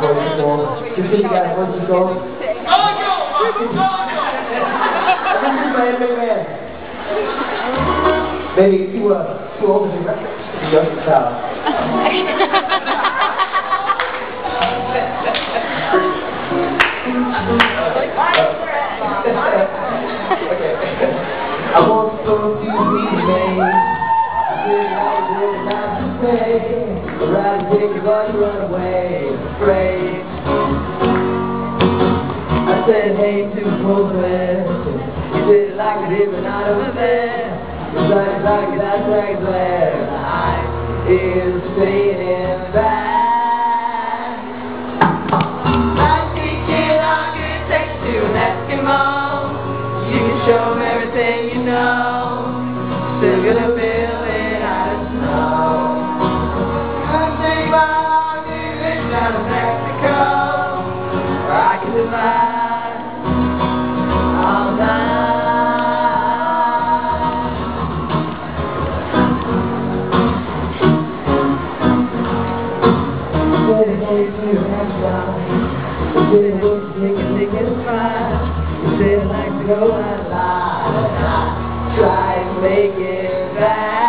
Portugal. Just so you guys, Portugal. Maybe too old to be a young child. I won't supposed to be made. Did not to say. Ride a dick but run away, afraid. I said hey to both men. You did it like I did but not over there. It's like that's right there. I is staying back. Like teaching architecture to an Eskimo. You can show them everything you know. Still gonna build it out of snow. Gonna take my architecture down to Mexico, where I can survive all night. You said like to go out loud and I try to make it back.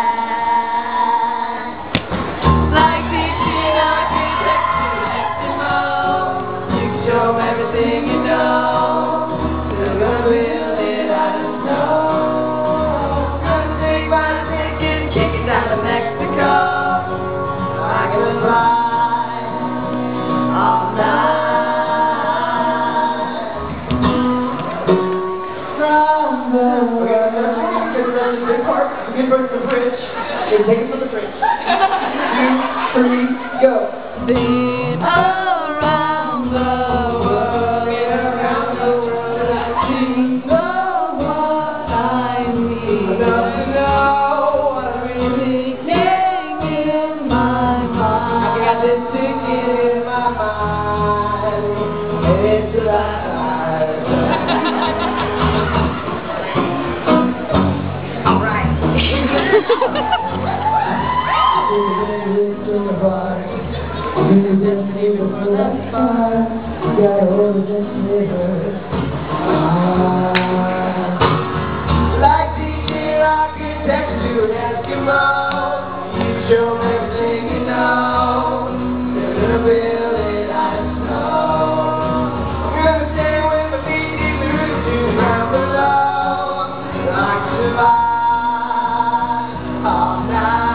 Like teaching architecture to Eskimo. You can show them everything you know. Still gonna build it out of snow. Gonna take my ticket and kick it down to Mexico. I can fly all night. Give birth to the fridge. Okay, take it from the fridge. 2, 3, go. Been around the world, I see what I need. I know what I really think in my mind. I got this ticket in my mind, and it's right. Like teaching architecture to an Eskimo. You show them everything you know. They're gonna build it out of snow. I'm gonna stay with my feet in the roof to the ground below. I can survive all night.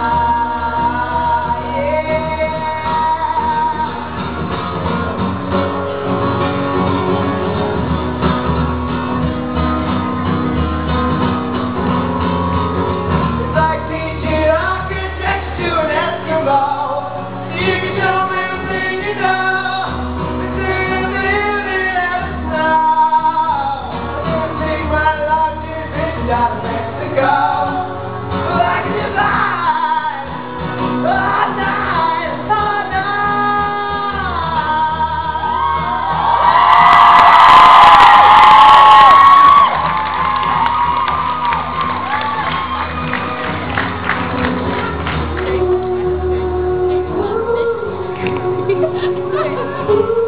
Out of Mexico, I can survive all night, all night. Ooh.